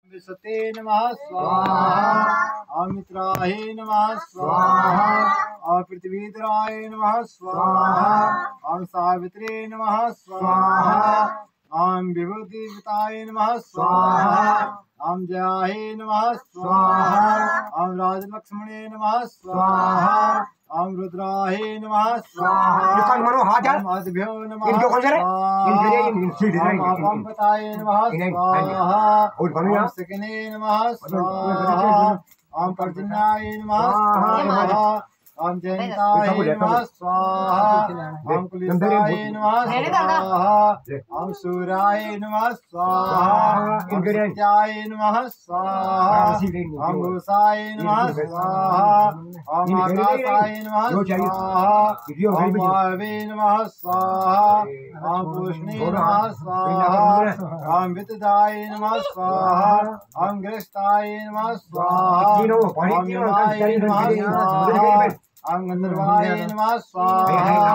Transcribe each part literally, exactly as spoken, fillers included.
विशते नमः स्वाहा। अमित्राय नमः स्वाहा। अपृथ्वीधराय नमः स्वाहा। ओम सावित्रे नमः स्वाहा। ओम विभूतिवताय नमः स्वाहा। ओम जयाय नमः स्वाहा। ओम राजलक्ष्मणे नमः स्वाहा। ओम रुद्राय नमः स्वाहा। ओम अद्भ्यो नमः स्वाहा। ओम अपम्पताय नमः स्वाहा। ओम सकने नमः स्वाहा। ओम पर्जन्याय नमः स्वाहा। ओम जयंताय नमः स्वाहा। ओम कुलिसाय नमः स्वाहा। ओम सूराय नमः स्वाहा। ओम सत्याय नमः स्वाहा। ओम घोषाय नमः स्वाहा। ओम आकाशाय नमः स्वाहा। ओम वायवे नमः स्वाहा। ओम पूष्णे नमः स्वाहा। ओम वितदाय नमः स्वाहा। ओम ग्रस्ताय नमः स्वाहा। ओम यमाय नमः स्वाहा। ओम गंधर्वाय नमः स्वाहा।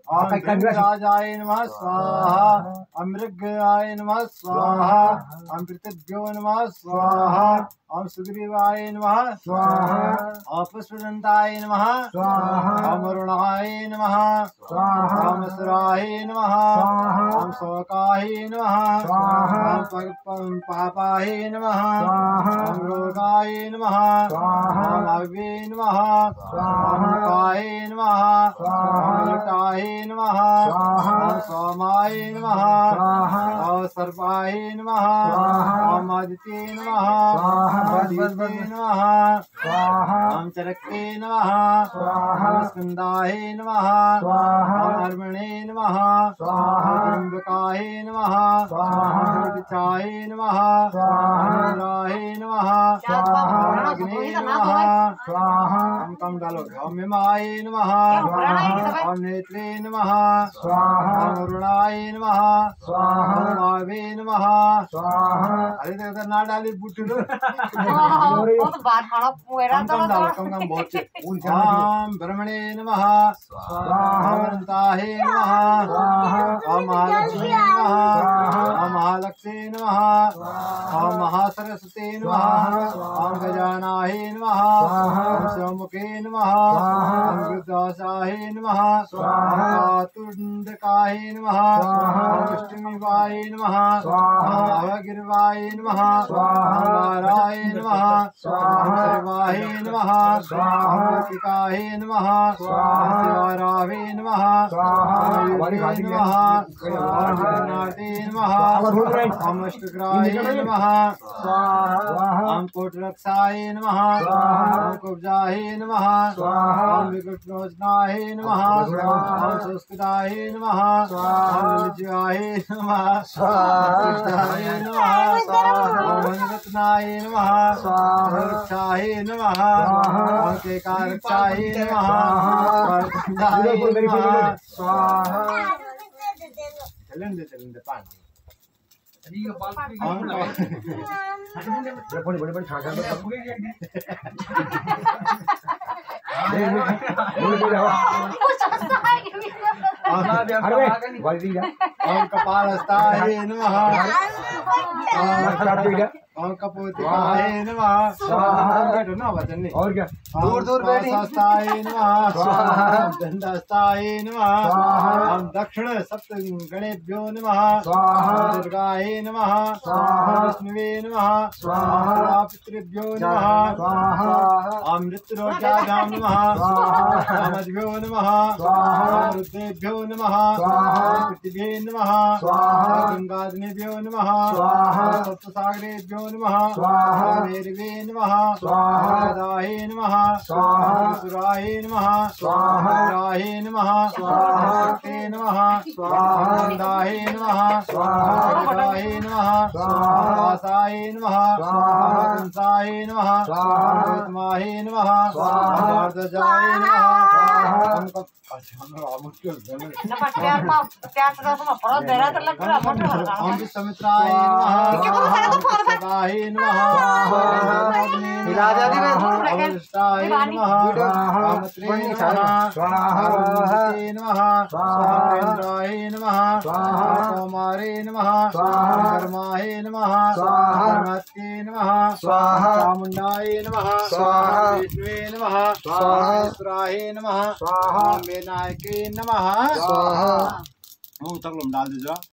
ओम राजाय नमः स्वाहा। ओम मृगाय नमः स्वाहा। ओम पृथिव्यो नमः स्वाहा। ओम सुग्रीवाय नमः स्वाहा। ओम पुष्पदंताय नमः स्वाहा। ओम वरुणाय नमः स्वाहा। ओम असुराय नमः स्वाहा। ओम शोकाय नमः स्वाहा। ओम पापाय नमः स्वाहा। ओम रोगाय नमः स्वाहा। ओम अव्ये नमः स्वाहा। काय नमः स्वाहा। लटाय नमः स्वाहा। ओम सोमाय नमः स्वाहा। ओम सर्पाय नमः स्वाहा। ओम आदित्ये नमः स्वाहा। ओम नमः स्वाहा। ओम चरके नमः स्वाहा। ओम स्कंदाय नमः स्वाहा। ओम अर्मणे नमः स्वाहा। ओम त्र्यंबकाय नमः स्वाहा। ओम विचाय नमः स्वाहा। ओम राय नमः स्वाहा। ओम अग्ने नमः स्वाहा। ओम कम डालोगे। ओम यमाय नमः स्वाहा। ओम नेत्रे नमः स्वाहा। ओम वरुणाय नमः स्वाहा। ओम वावे नमः स्वाहा। अरे तो ना डाली बुट्टू वो तो बात खाना पूरा तो कम डालो कम कम बहुत ओम ब्रह्मणे नमः स्वाहा। ओम अनंताय नमः स्वाहा। ओम महालक्ष्मी नमः स्वाहा। ओम महालक्ष्मी नमः स्वाहा। ओम महासरस्वती नमः। ओम गजानाय नमः स्वाहा। ओम शिवमुखे नमः स्वाहा। ओम रुद्रासाय नमः स्वाहा। ओम तुंडकाय नमः स्वाहा। ओम विष्णुवाय नमः स्वाहा। ओम अवगिरवाय नमः स्वाहा। ओम वाराय नमः स्वाहा। सर्वाय नमः स्वाहा। कार्तिकाय नमः स्वाहा। शिवारावे नमः स्वाहा। युगे नमः स्वाहा। नाटे नमः ओम अष्टग्राय नमः स्वाहा। ओम कोटरक्षाय नमः स्वाहा। ओम कुब्जाय नमः स्वाहा। ओम विकटनोजनाय नमः स्वाहा। ओम सुस्कृताय नमः स्वाहा। ओम निज्याय नमः स्वाहा। कृष्णाय नमः स्वाहा। ओम रत्नाय नमः स्वाहा। रक्षाय नमः स्वाहा। ओम केकारक्षाय नमः स्वाहा। स्वाहा। चलन दे चलन दे पानी बड़े बड़े बड़े छाछा ओम कपालस्थाय नमः। ओम कपोतिकाय नमः स्वाहा। बैठो ना वचन नहीं और क्या दूर दूर बैठाय नमः स्वाहा। दंडस्थाय नमः स्वाहा। ओम दक्षिण सप्त गणेभ्यो नमः स्वाहा। दुर्गाय नमः स्वाहा। विष्णुवे नमः स्वाहा। पितृभ्यो नमः स्वाहा। ओम मृत्युरोगाभ्यां नमः स्वाहा। ओम अद्भ्यो नमः स्वाहा। रुद्रेभ्यो नमः स्वाहा। पृथिव्ये नमः स्वाहा। गंगाग्नेभ्यो नमः स्वाहा। सप्तसागरेभ्यो नमः स्वाहा। भैरवे नमः स्वाहा। गदाय नमः स्वाहा। सुराय नमः स्वाहा। राय नमः स्वाहा। शक्ते नमः स्वाहा। नंदाय नमः स्वाहा। गदाय नमः स्वाहा। वासाय नमः स्वाहा। कंसाय नमः स्वाहा। गौतमाय नमः स्वाहा। ध्वजाय नमः स्वाहा। हमको मुश्किल ना प्यार पा प्यार तो सब पड़ा दे रहा तो लग रहा मोटे हो रहा ओम समित्राय नमः क्या बोल रहा है तो फोन पे स्वाहाय नमः स्वाहा। अवशिष्टाय नमः कामत्रे नमः स्वाहाय नमः स्वाहेन्द्राय नमः कौमारे नमः कर्माय नमः कर्मत्ये नमः चामुण्डाय नमः विष्णुवे नमः स्वाहाय नमः स्वाहा विनायके नमः। ओम तक डाल दीजिए।